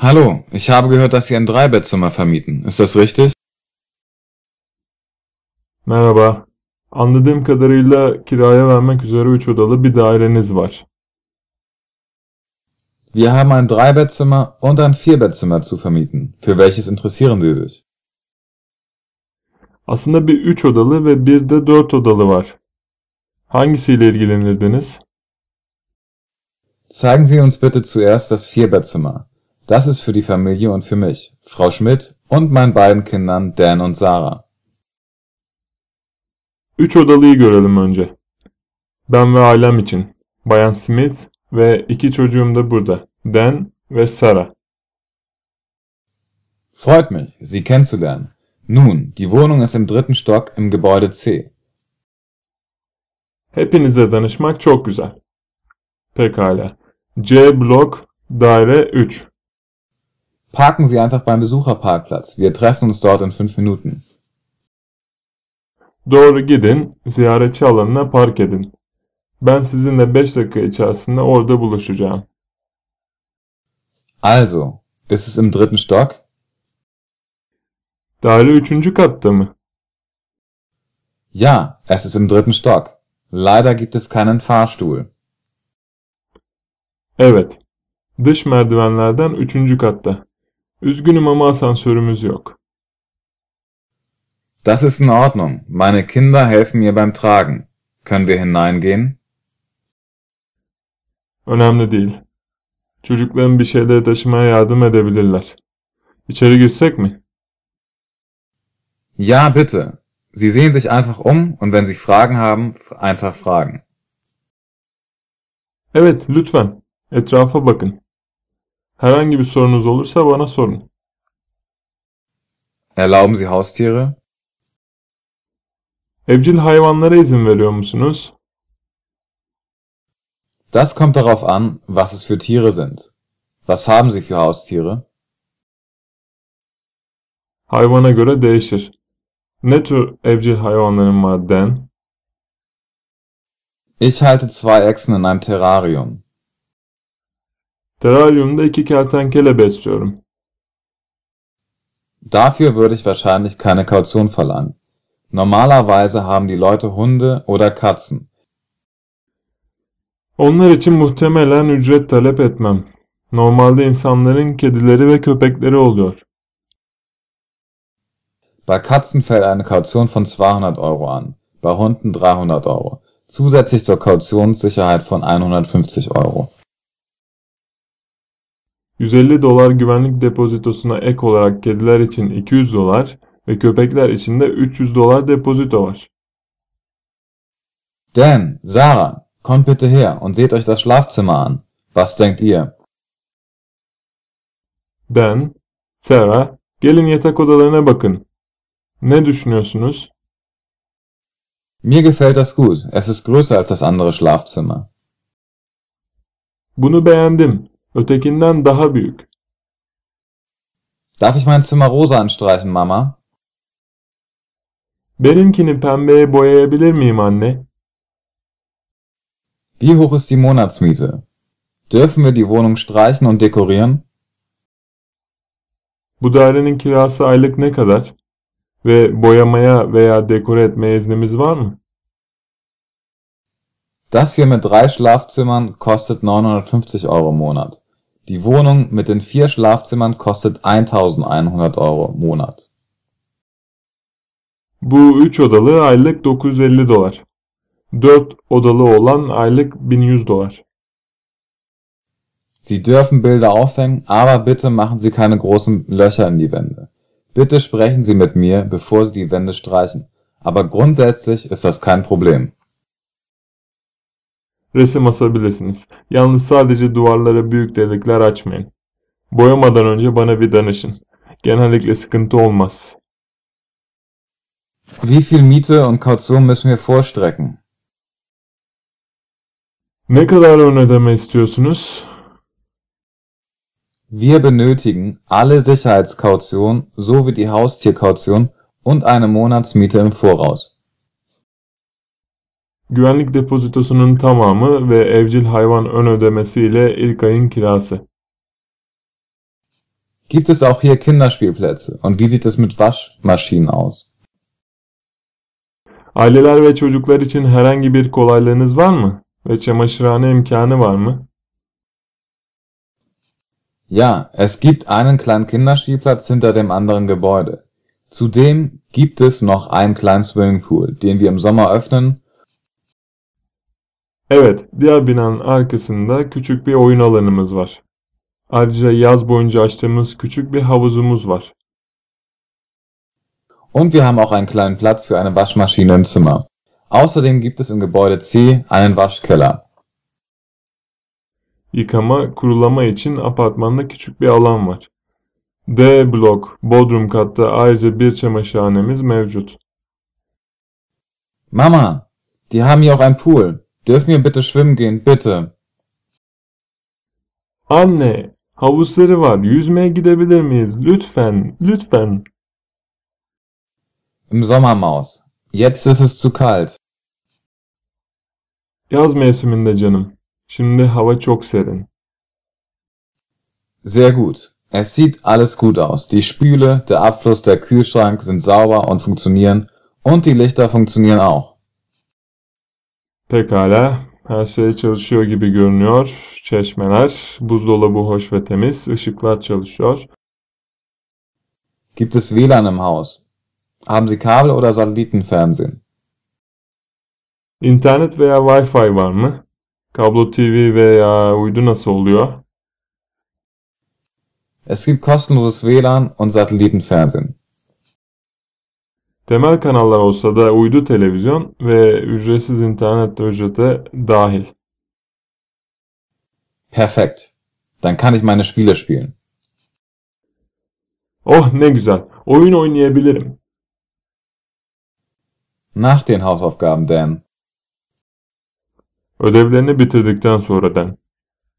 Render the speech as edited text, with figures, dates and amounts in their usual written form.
Hallo, ich habe gehört, dass Sie ein Dreibettzimmer vermieten. Ist das richtig? Merhaba. Anladığım kadarıyla kiraya vermek üzere 3 odalı bir daireniz var. Wir haben ein Dreibettzimmer und ein Vierbettzimmer zu vermieten. Für welches interessieren Sie sich? Aslında bir 3 odalı ve bir de 4 odalı var. Hangisiyle ilgilenirdiniz? Zeigen Sie uns bitte zuerst das Vierbettzimmer. Das ist für die Familie und für mich, Frau Schmidt und meinen beiden Kindern Dan und Sarah. 3 odalıyı görelim önce. Ben ve ailem için. Bayan Smith ve 2 çocuğum da burada. Dan ve Sarah. Freut mich, Sie kennenzulernen. Nun, die Wohnung ist im 3. Stock im Gebäude C. Hepinizle tanışmak çok güzel. Pekala. C blok daire 3. Parken Sie einfach beim Besucherparkplatz. Wir treffen uns dort in 5 Minuten. Doğru gidin, ziyaretçi alanına park edin. Ben sizinle 5 dakika içerisinde orada buluşacağım. Also, ist es im 3. Stock? Daire 3. katta mı? Ja, es ist im 3. Stock. Leider gibt es keinen Fahrstuhl. Evet. Dış merdivenlerden 3. katta. Üzgünüm ama asansörümüz yok. Das ist in Ordnung. Meine Kinder helfen mir beim Tragen. Können wir hineingehen? Önemli değil. Çocukların bir şeyleri taşımaya yardım edebilirler. İçeri girsek mi? Ja, bitte. Sie sehen sich einfach und wenn Sie Fragen haben, einfach fragen. Evet, lütfen. Etrafa bakın. Herhangi bir sorunuz olursa bana sorun. Erlauben Sie Haustiere? Evcil hayvanlara izin veriyor musunuz? Das kommt darauf an, was es für Tiere sind. Was haben Sie für Haustiere? Hayvana göre değişir. Ne tür evcil hayvanların var Dan? Ich halte 2 Echsen in einem Terrarium. Teraryumda 2 kertenkele besliyorum. Dafür würde ich wahrscheinlich keine Kaution verlangen. Normalerweise haben die Leute Hunde oder Katzen. Onlar için muhtemelen ücret talep etmem. Normalde insanların kedileri ve köpekleri oluyor. Bei Katzen fällt eine Kaution von 200 Euro an, bei Hunden 300 Euro, zusätzlich zur Kautionssicherheit von 150 Euro. 150 dolar güvenlik depozitosuna ek olarak kediler için 200 dolar ve köpekler için de 300 dolar depozito var. Dan, Sarah, kommt bitte her und seht euch das Schlafzimmer an. Was denkt ihr? Dan, Sarah, gelin yatak odalarına bakın. Ne düşünüyorsunuz? Mir gefällt das gut, es ist größer als das andere Schlafzimmer. Bunu beğendim. Ötekinden daha büyük. Darf ich mein Zimmer rosa anstreichen, Mama? Benimkini pembeye boyayabilir miyim anne? Wie hoch ist die Monatsmiete? Dürfen wir die Wohnung streichen und dekorieren? Bu dairenin kirası aylık ne kadar? Ve boyamaya veya dekore etmeye iznimiz var mı? Das hier mit 3 Schlafzimmern kostet 950 Euro im Monat. Die Wohnung mit den 4 Schlafzimmern kostet 1100 Euro im Monat. Bu 3 odalı aylık 950 dolar. 4 odalı olan aylık 1100 dolar. Sie dürfen Bilder aufhängen, aber bitte machen Sie keine großen Löcher in die Wände. Bitte sprechen Sie mit mir, bevor Sie die Wände streichen. Aber grundsätzlich ist das kein Problem. Resim asabilirsiniz. Yalnız sadece duvarlara büyük delikler açmayın. Boyamadan önce bana bir danışın. Genellikle sıkıntı olmaz. Wie viel Miete und Kaution müssen wir vorstrecken? Ne kadar ön ödeme istiyorsunuz? Wir benötigen alle Sicherheitskaution sowie die Haustierkaution und eine Monatsmiete im Voraus. Güvenlik depozitosunun tamamı ve evcil hayvan ön ödemesi ile ilk ayın kirası. Gibt es auch hier Kinderspielplätze? Und wie sieht es mit Waschmaschinen aus? Aileler ve çocuklar için herhangi bir kolaylığınız var mı? Ve çamaşırhane imkanı var mı? Ja, es gibt einen kleinen Kinderspielplatz hinter dem anderen Gebäude. Zudem gibt es noch einen kleinen Swimmingpool, den wir im Sommer öffnen. Evet, diğer binanın arkasında küçük bir oyun alanımız var. Ayrıca yaz boyunca açtığımız küçük bir havuzumuz var. Und wir haben auch einen kleinen Platz für eine Waschmaschine im Zimmer. Außerdem gibt es im Gebäude C einen Waschkeller. Yıkama, kurulama için apartmanda küçük bir alan var. D blok, bodrum katta ayrıca bir çamaşırhanemiz mevcut. Mama, die haben hier auch einen Pool. Dürfen wir bitte schwimmen gehen, bitte? Anne, havuzları var. Yüzmeye gidebilir miyiz? Lütfen, lütfen. Im Sommer, Maus. Jetzt ist es zu kalt. Yaz mevsiminde canım. Şimdi hava çok serin. Sehr gut. Es sieht alles gut aus. Die Spüle, der Abfluss, der Kühlschrank sind sauber und funktionieren. Und die Lichter funktionieren auch. Pekala, her şey çalışıyor gibi görünüyor. Çeşmeler, buzdolabı hoş ve temiz, ışıklar çalışıyor. Gibt es WLAN im Haus? Haben Sie Kabel oder Satellitenfernsehen? İnternet veya Wi-Fi var mı? Kablo TV veya uydu nasıl oluyor? Es gibt kostenloses WLAN und Satellitenfernsehen. Temel kanallar olsa da uydu televizyon ve ücretsiz internet de ücrete dahil. Perfekt. Dann kann ich meine Spiele spielen. Oh ne güzel, oyun oynayabilirim. Nach den Hausaufgaben, Dan. Ödevlerini bitirdikten sonra den.